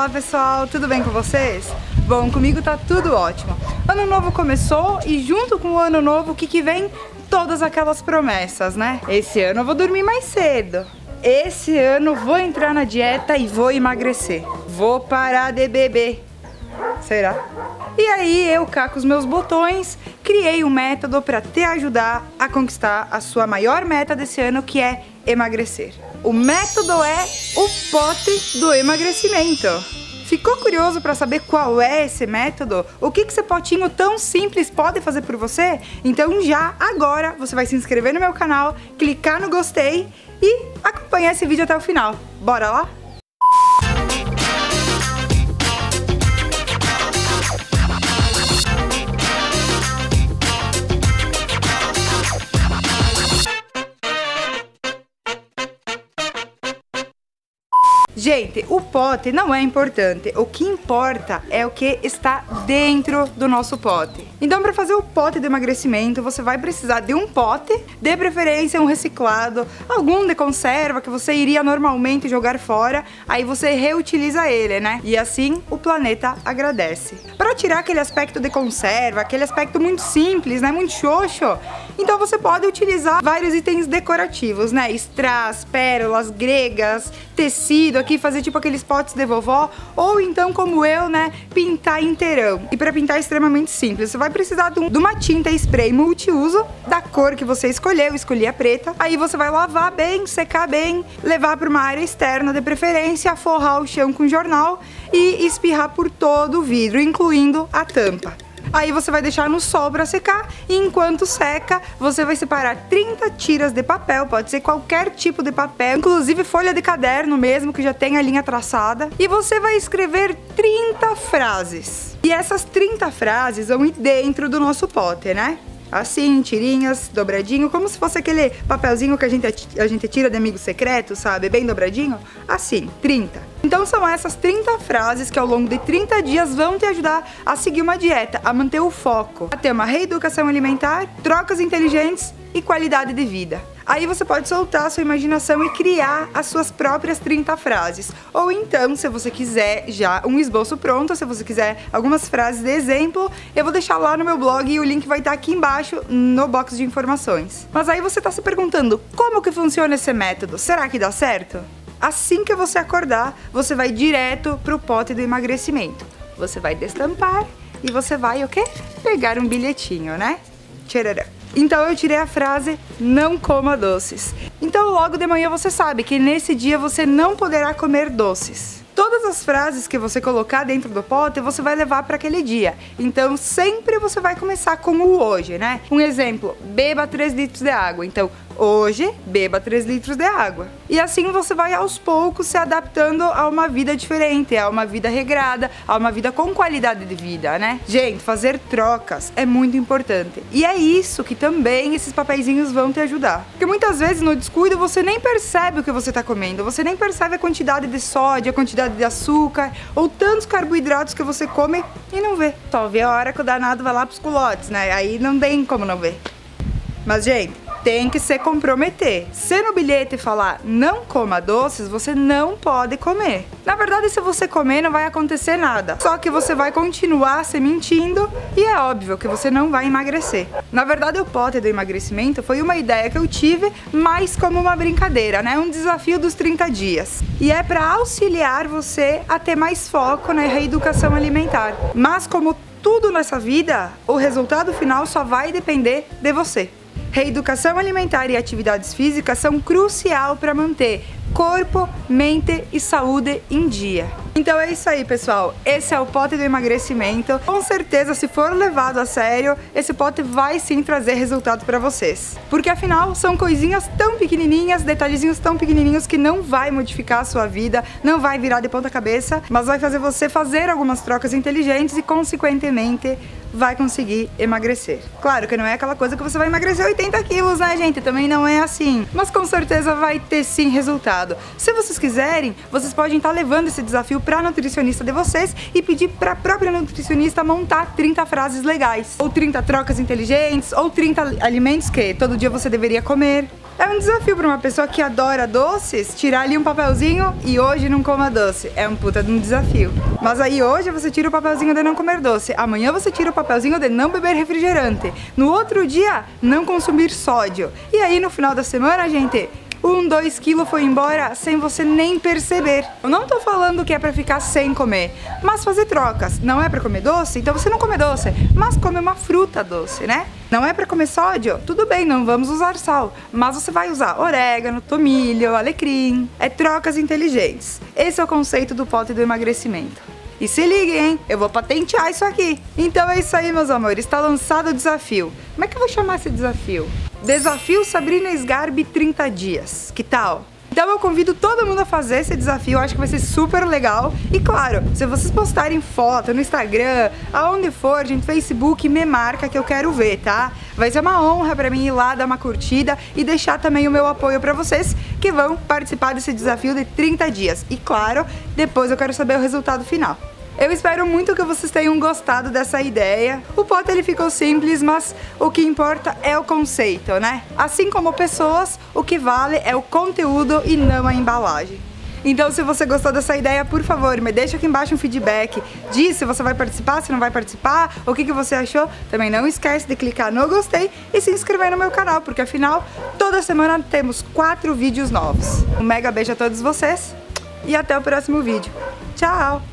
Olá pessoal, tudo bem com vocês? Bom, comigo tá tudo ótimo. Ano novo começou e junto com o ano novo, o que vem? Todas aquelas promessas, né? Esse ano eu vou dormir mais cedo. Esse ano vou entrar na dieta e vou emagrecer. Vou parar de beber. Será? E aí eu cá com os meus botões, criei um método para te ajudar a conquistar a sua maior meta desse ano, que é emagrecer. O método é o pote do emagrecimento. Ficou curioso para saber qual é esse método? O que esse potinho tão simples pode fazer por você? Então já agora você vai se inscrever no meu canal, clicar no gostei e acompanhar esse vídeo até o final. Bora lá? Gente, o pote não é importante, o que importa é o que está dentro do nosso pote. Então, para fazer o pote de emagrecimento, você vai precisar de um pote, de preferência um reciclado, algum de conserva que você iria normalmente jogar fora, aí você reutiliza ele, né? E assim o planeta agradece. Para tirar aquele aspecto de conserva, aquele aspecto muito simples, né? Muito xoxo, então você pode utilizar vários itens decorativos, né? Strass, pérolas gregas, tecido, aqui fazer tipo aqueles potes de vovó, ou então como eu, né, pintar inteirão. E para pintar é extremamente simples, você vai precisar de uma tinta spray multiuso da cor que você escolheu, eu escolhi a preta. Aí você vai lavar bem, secar bem, levar para uma área externa de preferência, forrar o chão com jornal e espirrar por todo o vidro, incluindo a tampa. Aí você vai deixar no sol para secar e enquanto seca, você vai separar 30 tiras de papel, pode ser qualquer tipo de papel, inclusive folha de caderno mesmo, que já tem a linha traçada. E você vai escrever 30 frases. E essas 30 frases vão ir dentro do nosso pote, né? Assim, tirinhas, dobradinho, como se fosse aquele papelzinho que a gente tira de amigo secreto, sabe? Bem dobradinho. Assim, 30. Então são essas 30 frases que ao longo de 30 dias vão te ajudar a seguir uma dieta, a manter o foco, a ter uma reeducação alimentar, trocas inteligentes e qualidade de vida. Aí você pode soltar a sua imaginação e criar as suas próprias 30 frases. Ou então, se você quiser já um esboço pronto, se você quiser algumas frases de exemplo, eu vou deixar lá no meu blog e o link vai estar aqui embaixo no box de informações. Mas aí você está se perguntando, como que funciona esse método? Será que dá certo? Assim que você acordar, você vai direto pro pote do emagrecimento. Você vai destampar e você vai, o quê? Pegar um bilhetinho, né? Tcharará. Então eu tirei a frase, não coma doces. Então logo de manhã você sabe que nesse dia você não poderá comer doces. Todas as frases que você colocar dentro do pote, você vai levar para aquele dia. Então sempre você vai começar com o hoje, né? Um exemplo, beba 3 litros de água. Então, hoje, beba 3 litros de água. E assim você vai aos poucos se adaptando a uma vida diferente, a uma vida regrada, a uma vida com qualidade de vida, né? Gente, fazer trocas é muito importante. E é isso que também esses papeizinhos vão te ajudar. Porque muitas vezes no descuido você nem percebe o que você está comendo, você nem percebe a quantidade de sódio, a quantidade de açúcar ou tantos carboidratos que você come e não vê. Só vê a hora que o danado vai lá pros culotes, né? Aí não tem como não ver. Mas, gente, tem que se comprometer. Se no bilhete falar não coma doces, você não pode comer. Na verdade, se você comer, não vai acontecer nada. Só que você vai continuar se mentindo e é óbvio que você não vai emagrecer. Na verdade, o pote do emagrecimento foi uma ideia que eu tive, mas como uma brincadeira, né? Um desafio dos 30 dias. E é para auxiliar você a ter mais foco na reeducação alimentar. Mas como tudo nessa vida, o resultado final só vai depender de você. Reeducação alimentar e atividades físicas são crucial para manter corpo, mente e saúde em dia. Então é isso aí, pessoal. Esse é o pote do emagrecimento. Com certeza, se for levado a sério, esse pote vai sim trazer resultado para vocês. Porque afinal, são coisinhas tão pequenininhas, detalhezinhos tão pequenininhos que não vai modificar a sua vida, não vai virar de ponta cabeça, mas vai fazer você fazer algumas trocas inteligentes e, consequentemente, vai conseguir emagrecer. Claro que não é aquela coisa que você vai emagrecer 80 quilos, né, gente? Também não é assim. Mas com certeza vai ter sim resultado. Se vocês quiserem, vocês podem estar levando esse desafio para a nutricionista de vocês e pedir para a própria nutricionista montar 30 frases legais. Ou 30 trocas inteligentes, ou 30 alimentos que todo dia você deveria comer. É um desafio para uma pessoa que adora doces, tirar ali um papelzinho e hoje não coma doce. É um puta de um desafio. Mas aí hoje você tira o papelzinho de não comer doce, amanhã você tira o papelzinho de não beber refrigerante, no outro dia não consumir sódio. E aí no final da semana, gente, 2 quilos foi embora sem você nem perceber. Eu não tô falando que é pra ficar sem comer, mas fazer trocas. Não é pra comer doce? Então você não come doce, mas come uma fruta doce, né? Não é pra comer sódio? Tudo bem, não vamos usar sal, mas você vai usar orégano, tomilho, alecrim. É trocas inteligentes. Esse é o conceito do pote do emagrecimento. E se liguem, hein? Eu vou patentear isso aqui. Então é isso aí, meus amores. Está lançado o desafio. Como é que eu vou chamar esse desafio? Desafio Sabrina Sgarbi 30 dias. Que tal? Então eu convido todo mundo a fazer esse desafio, eu acho que vai ser super legal. E claro, se vocês postarem foto no Instagram, aonde for, gente, Facebook, me marca que eu quero ver, tá? Vai ser uma honra pra mim ir lá, dar uma curtida e deixar também o meu apoio pra vocês que vão participar desse desafio de 30 dias. E claro, depois eu quero saber o resultado final. Eu espero muito que vocês tenham gostado dessa ideia. O pote ele ficou simples, mas o que importa é o conceito, né? Assim como pessoas, o que vale é o conteúdo e não a embalagem. Então, se você gostou dessa ideia, por favor, me deixa aqui embaixo um feedback. Diz se você vai participar, se não vai participar, o que você achou. Também não esquece de clicar no gostei e se inscrever no meu canal, porque afinal, toda semana temos 4 vídeos novos. Um mega beijo a todos vocês e até o próximo vídeo. Tchau!